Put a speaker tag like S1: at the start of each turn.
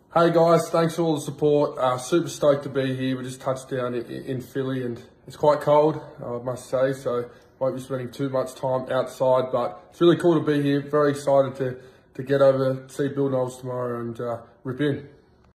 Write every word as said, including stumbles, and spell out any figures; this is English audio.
S1: Hey guys, thanks for all the support. Uh, super stoked to be here. We just touched down in, in Philly and it's quite cold, I must say, so won't be spending too much time outside, but it's really cool to be here. Very excited to, to get over, see Bill Knowles tomorrow and uh, rip in.